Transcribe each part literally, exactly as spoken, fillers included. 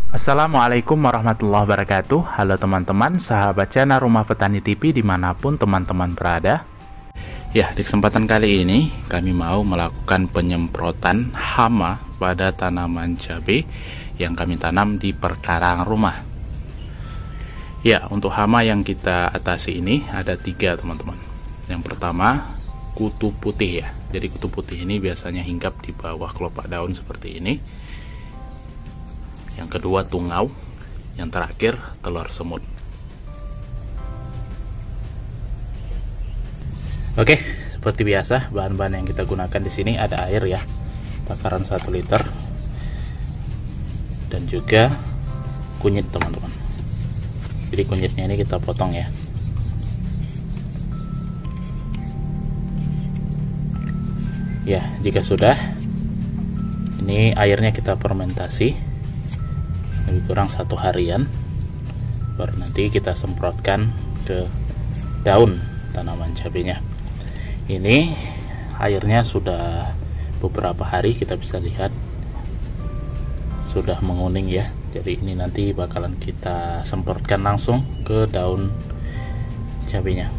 Assalamualaikum warahmatullahi wabarakatuh. Halo teman-teman, sahabat channel Rumah Petani T V dimanapun teman-teman berada. Ya, di kesempatan kali ini kami mau melakukan penyemprotan hama pada tanaman cabai yang kami tanam di perkarangan rumah. Ya, untuk hama yang kita atasi ini ada tiga teman-teman. Yang pertama, kutu putih ya. Jadi kutu putih ini biasanya hinggap di bawah kelopak daun seperti ini. Yang kedua tungau, yang terakhir telur semut. Oke, seperti biasa bahan-bahan yang kita gunakan di sini ada air ya, takaran satu liter, dan juga kunyit teman-teman. Jadi kunyitnya ini kita potong ya. Ya, jika sudah, ini airnya kita fermentasi lebih kurang satu harian, baru nanti kita semprotkan ke daun tanaman cabenya. Ini airnya sudah beberapa hari, kita bisa lihat sudah menguning ya. Jadi ini nanti bakalan kita semprotkan langsung ke daun cabenya.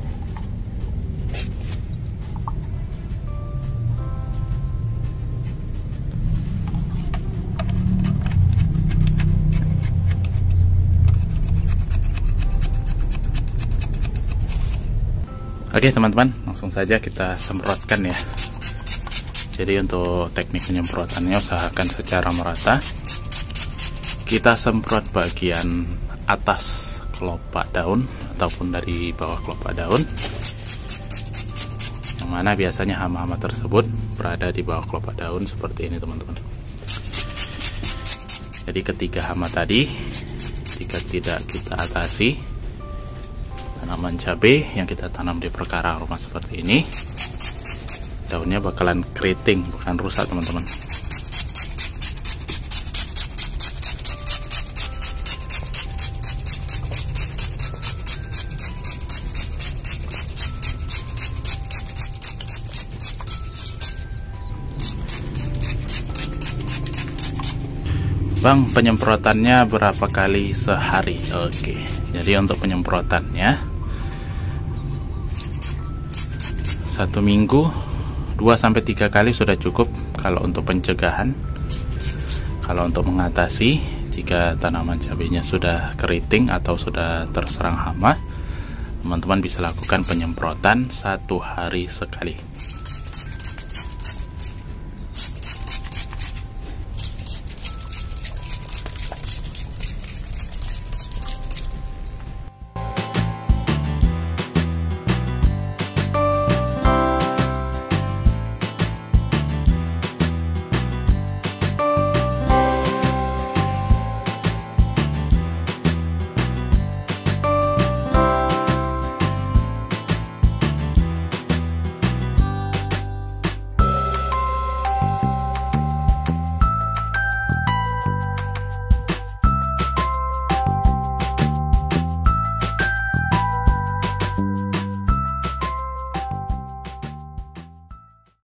Oke teman-teman, langsung saja kita semprotkan ya. Jadi untuk teknik penyemprotannya usahakan secara merata. Kita semprot bagian atas kelopak daun ataupun dari bawah kelopak daun, yang mana biasanya hama-hama tersebut berada di bawah kelopak daun seperti ini teman-teman. Jadi ketiga hama tadi jika tidak kita atasi, tanaman cabai yang kita tanam di perkarangan rumah seperti ini, daunnya bakalan keriting, bukan rusak teman-teman. Bang, penyemprotannya berapa kali sehari? Oke, jadi untuk penyemprotannya satu minggu dua sampai tiga kali sudah cukup kalau untuk pencegahan. Kalau untuk mengatasi, jika tanaman cabenya sudah keriting atau sudah terserang hama, teman-teman bisa lakukan penyemprotan satu hari sekali.